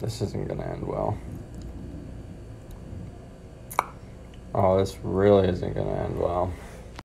This isn't gonna end well. Oh, this really isn't gonna end well.